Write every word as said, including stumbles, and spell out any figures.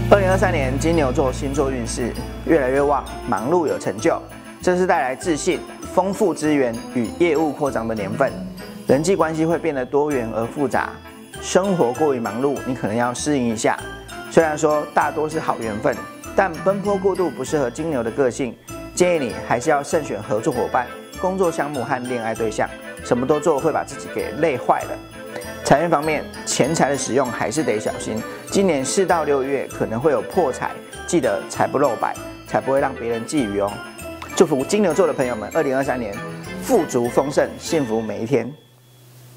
二零二三年金牛座星座运势越来越旺，忙碌有成就，这是带来自信、丰富资源与业务扩张的年份。人际关系会变得多元而复杂，生活过于忙碌，你可能要适应一下。虽然说大多是好缘分，但奔波过度不适合金牛的个性，建议你还是要慎选合作伙伴、工作项目和恋爱对象，什么都做会把自己给累坏了。财运方面，钱财的使用还是得小心。今年四到六月可能会有破财，记得财不露白，才不会让别人觊觎哦。祝福金牛座的朋友们，二零二三年富足丰盛，幸福每一天。